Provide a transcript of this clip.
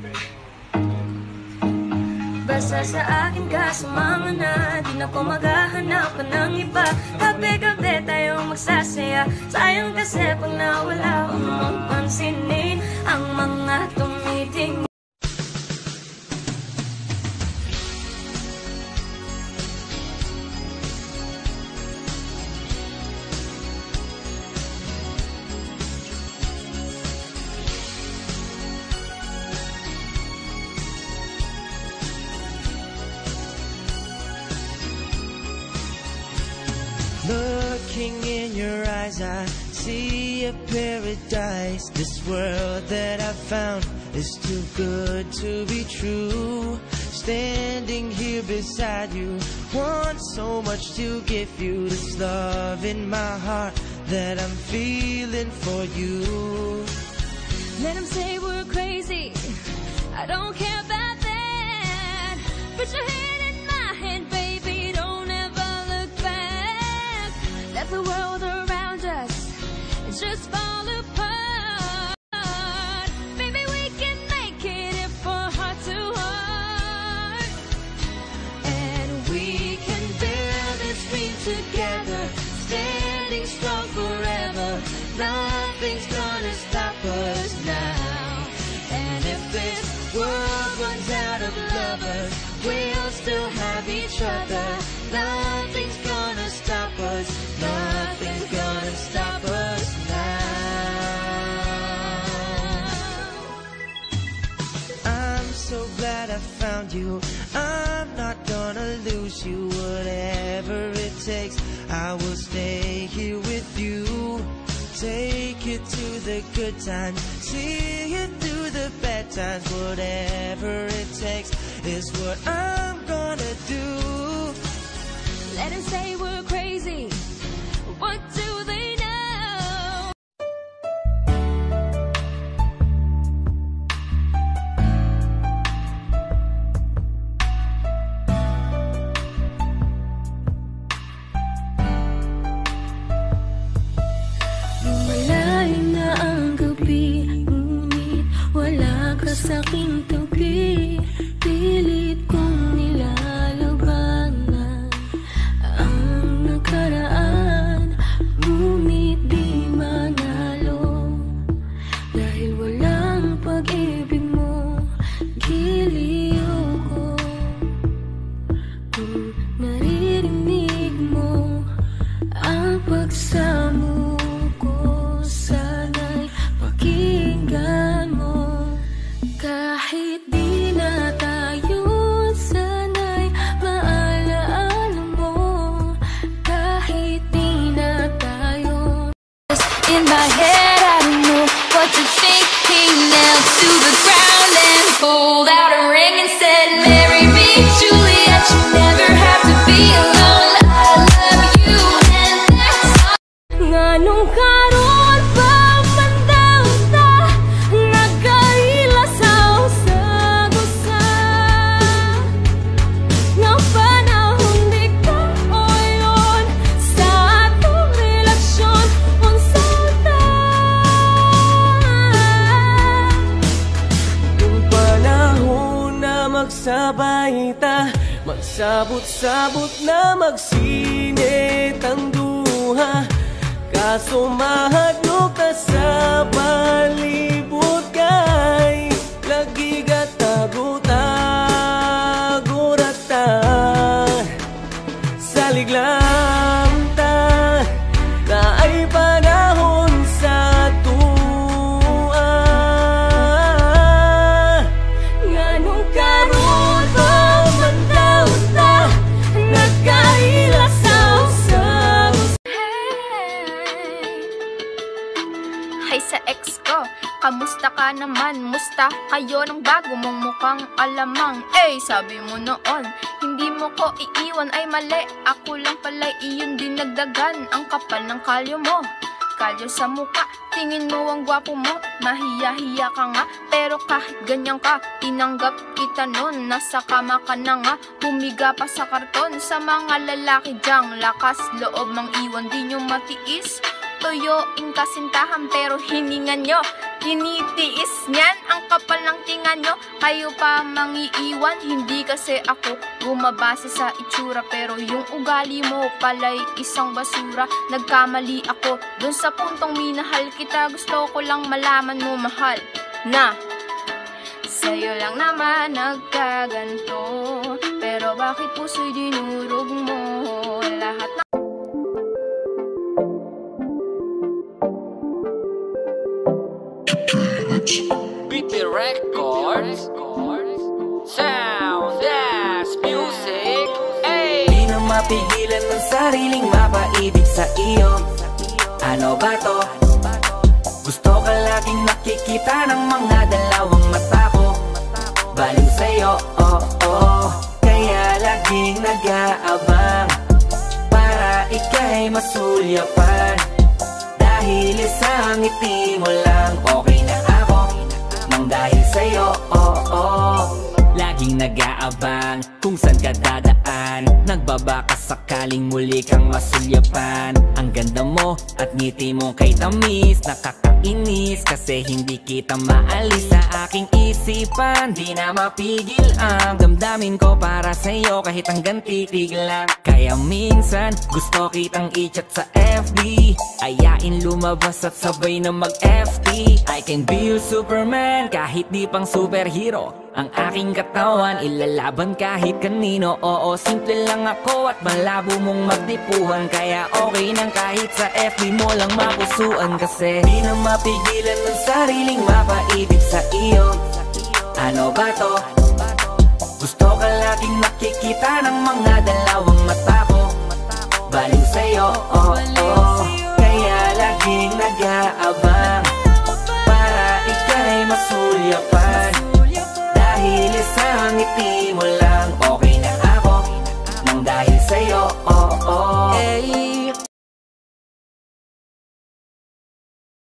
Basta sa akin ka sumama na, di na ko maghahanap pa ng iba. Gabi-gabi tayong magsasaya, sayang kasi pag nawala huwag mong pansinin ang mga tumiting. Looking in your eyes, I see a paradise. This world that I found is too good to be true. Standing here beside you, want so much to give you. This love in my heart that I'm feeling for you. Let them say we're crazy, I don't care about that. Put your hand in my hand, baby, don't ever look back. Let the world around us just fall apart. Maybe we can make it if we're heart to heart. And we can build this dream together, standing strong forever. Nothing's gonna stop us now. And if this world runs out of lovers, we'll still have each other. Nothing's gonna stop us. Nothing's gonna stop us now. I'm so glad I found you. I'm not gonna lose you. Whatever it takes, I will stay here with you. Take you to the good times, see you through the bad times. Whatever it takes is what I'm gonna do. Let them say we're crazy, what do they know? Malayo na ang gabi, ngunit wala ka sa'king tabi. Pilit kong nilalabanan ang nakaraan, ngunit di manalo. Dahil walang pag-ibig mo, giliw ko. Kung naririnig mo ang pagsamo ko, sana'y pakinggan mo. Kahit di na tayo, sana'y maalaala mo. Kahit di na tayo. In my head, I don't know what you're thinking. Knelt to the ground and pulled out a ring and said, marry me, Juliet, you never have to be alone. I love you and that's all. Nganong karon pa mandaw-ta, nagkaila sa usag-usa. Nga panahon di ka oyon sa atong relasyon, unsaon ta? Kung panahon na magsabay ta, magsabot-sabot na magsinit ang duha. Kaso mahadlok ka sa palibot kay lagi ka tago-tago rata. Salig lang ta na ay panahon sa tuwa. Nganong karon pa mandaw ta, nagkaila sa usag-usa. Hay sa ex ko, kamusta ka naman? Musta kayo ng bago mong mukhang alamang? Sabi mo noon, hindi mo ko iiwan ay mali. Ako lang pala'y iyon dinagdagan. Ang kapal ng kalyo mo, kalyo sa muka. Tingin mo ang gwapo mo, mahiya-hiya ka nga. Pero kahit ganyan ka, tinanggap kita nun. Nasa kama ka na nga, humiga pa sa karton. Sa mga lalaki dyang lakas loob mang iwan, di nyo matiis. tuyuing kasintahan pero hininga nyo. Tinitiis niyan ang kapal ng tinga nyo. Kayo pa mangiiwan, hindi kasi ako bumabase sa itsura, pero yung ugali mo pala'y isang basura. Nagkamali ako dun sa puntong minahal kita. Gusto ko lang malaman mo, mahal, na sa'yo lang naman nagkaganto. Pero bakit puso'y dinurog mo? Lahat na BP Records, Sound as Music. Ay! Di na mapigilan ng sariling mapaibig sa iyo. Ano ba to? Gusto ka laging nakikita ng mga dalawang mata ko. Baliw sa'yo, oh. Kaya laging nag-aabang para ika'y masulyapan. Dahil isang ngiti mo lang, okay na ako nang dahil sa'yo, oh. Laging nag-aabang kung saan ka dadaan. Nagbabaka sakaling muli kang masulyapan. Ang ganda mo at ngiti mo kay tamis, nakakainis kasi hindi kita maalis sa aking isipan. Di na mapigil ang damdamin ko para sa'yo kahit hanggang titig lang. Kaya minsan gusto kitang i-chat sa FB, ayain lumabas at sabay na mag-FT. I can be your Superman kahit di pang superhero. Ang aking katawan ilalaban kahit kanino. Oo, simple lang ako at malabo mong magdipuhan. Kaya okay nang kahit sa FB mo lang mapusuan. Kasi di na mapigilan ng sariling mapaibig sa iyo. Ano ba to? Gusto ka laging nakikita ng mga dalawang mata ko. Baliw sa'yo, oh. Kaya laging nag-aabang para ika'y masulyapan. Dahil isang ngiti mo lang, okay na ako nang dahil sa'yo, oh. Hey,